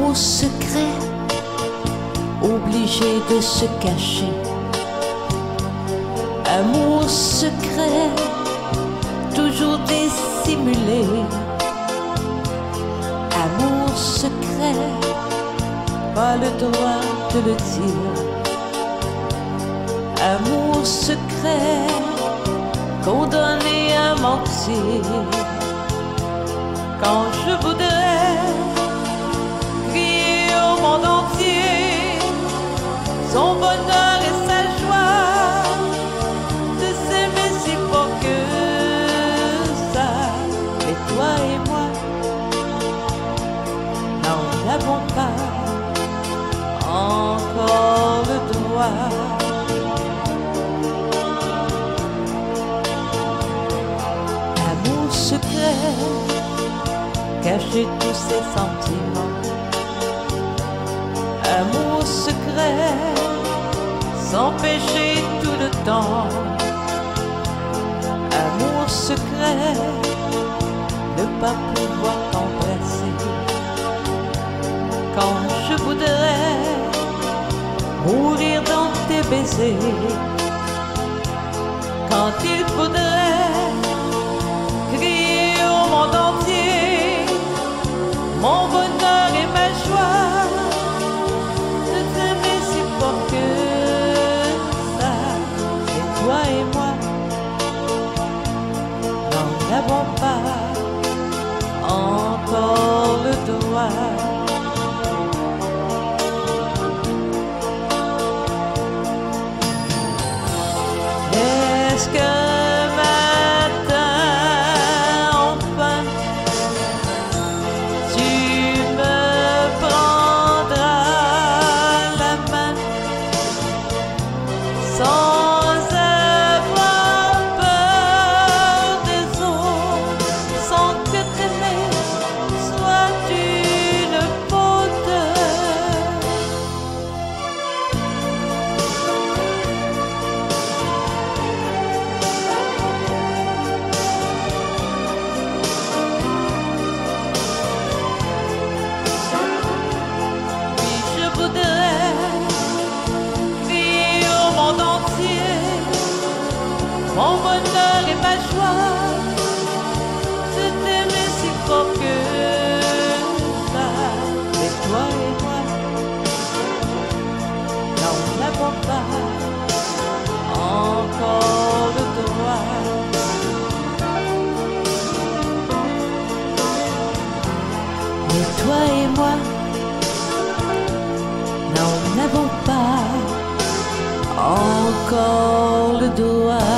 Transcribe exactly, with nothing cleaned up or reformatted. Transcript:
Amour secret, obligé de se cacher. Amour secret, toujours dissimulé. Amour secret, pas le droit de le dire. Amour secret, condamné à mentir. Quand je voudrais crier au monde entier son bonheur et sa joie de s'aimer si fort que ça. Mais toi et moi n'en avons pas encore le droit. Amour secret, cacher tous ses sentiments. Amour secret, s'empêcher tout le temps. Amour secret, ne pas pouvoir t'embrasser. Quand je voudrais mourir dans tes baisers. Quand il faudrait crier au monde entier mon bonheur et ma joie de t'aimer si fort que ça. Et toi et moi n'en avons pas encore le droit. Est-ce que sans avoir peur des autres, sans que t'aimer soit une faute. Puis je voudrais crier au monde entier mon bonheur et ma joie de t'aimer si fort que ça. Et toi et moi n'en avons pas encore le droit. Et toi et moi n'en avons pas encore le droit.